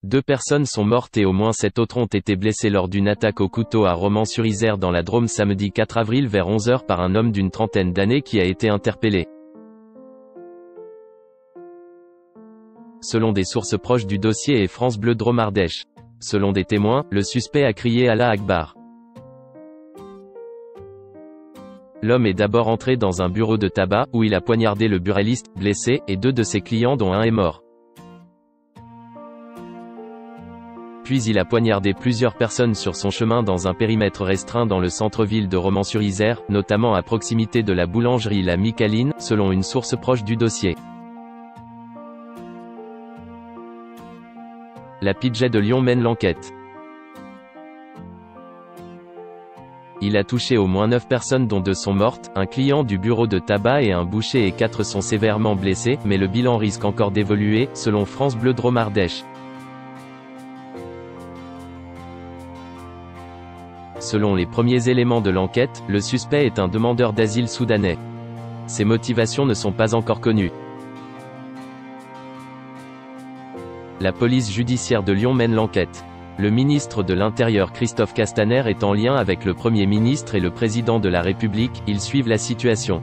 2 personnes sont mortes et au moins 7 autres ont été blessées lors d'une attaque au couteau à Romans-sur-Isère dans la Drôme samedi 4 avril vers 11 h par un homme d'une trentaine d'années qui a été interpellé. Selon des sources proches du dossier et France Bleu Drôme Ardèche. Selon des témoins, le suspect a crié Allah Akbar. L'homme est d'abord entré dans un bureau de tabac, où il a poignardé le buraliste, blessé, et 2 de ses clients dont un est mort. Puis il a poignardé plusieurs personnes sur son chemin dans un périmètre restreint dans le centre-ville de Romans-sur-Isère, notamment à proximité de la boulangerie La Micaline, selon une source proche du dossier. La PJ de Lyon mène l'enquête. Il a touché au moins 9 personnes dont 2 sont mortes, un client du bureau de tabac et un boucher et 4 sont sévèrement blessés, mais le bilan risque encore d'évoluer, selon France Bleu Drôme Ardèche. Selon les premiers éléments de l'enquête, le suspect est un demandeur d'asile soudanais. Ses motivations ne sont pas encore connues. La police judiciaire de Lyon mène l'enquête. Le ministre de l'Intérieur Christophe Castaner est en lien avec le Premier ministre et le Président de la République, ils suivent la situation.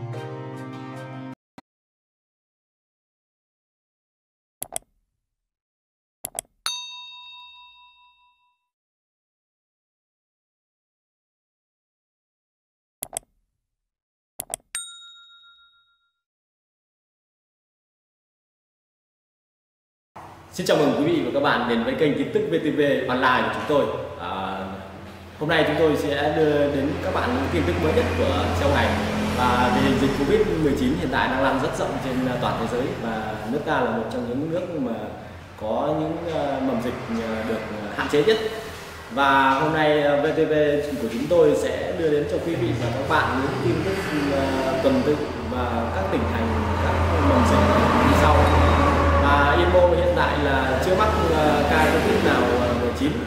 Xin chào mừng quý vị và các bạn đến với kênh tin tức VTV Online của chúng tôi. Hôm nay chúng tôi sẽ đưa đến các bạn những tin tức mới nhất của trong ngày. Và tình hình dịch Covid-19 hiện tại đang lan rất rộng trên toàn thế giới và nước ta là một trong những nước mà có những mầm dịch được hạn chế nhất. Và hôm nay VTV của chúng tôi sẽ đưa đến cho quý vị và các bạn những tin tức tuần tự và các tỉnh thành, các mầm dịch như sau. Yên Mô hiện tại là chưa mắc ca Covid nào 19